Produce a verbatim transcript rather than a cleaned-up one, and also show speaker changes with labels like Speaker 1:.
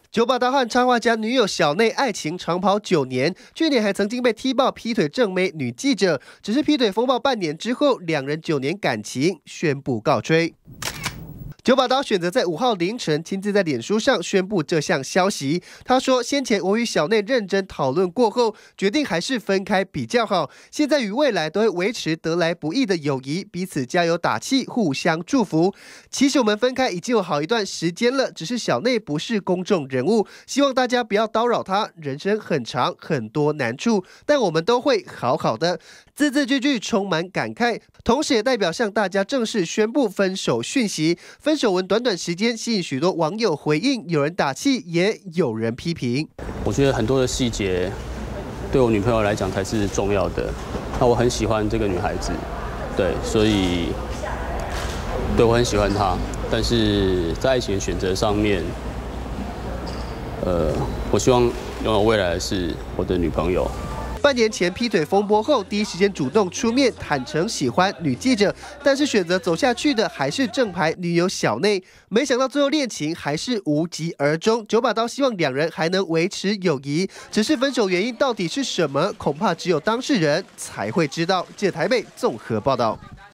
Speaker 1: 九把刀和插画家女友小内爱情长跑九年，去年还曾经被踢爆劈腿正妹女记者，只是劈腿风暴半年之后，两人九年感情宣布告吹。九把刀选择在五号凌晨亲自在脸书上宣布这项消息。他说：“先前我与小内认真讨论过后，决定还是分开比较好。现在与未来都会维持得来不易的友谊，彼此加油打气，互相祝福。其实我们分开已经有好一段时间了，只是小内不是公众人物，希望大家不要叨扰他。人生很长，很多难处，但我们都会好好的。”字字句句充满感慨，同时也代表向大家正式宣布分手讯息。分手文短短时间吸引许多网友回应，有人打气，也有人批评。
Speaker 2: 我觉得很多的细节对我女朋友来讲才是重要的。那我很喜欢这个女孩子，对，所以对我很喜欢她，但是在爱情的选择上面，呃，我希望拥有未来的是我的女朋友。
Speaker 1: 半年前劈腿风波后，第一时间主动出面坦诚喜欢女记者，但是选择走下去的还是正牌女友小内。没想到最后恋情还是无疾而终。九把刀希望两人还能维持友谊，只是分手原因到底是什么，恐怕只有当事人才会知道。记者台北综合报道。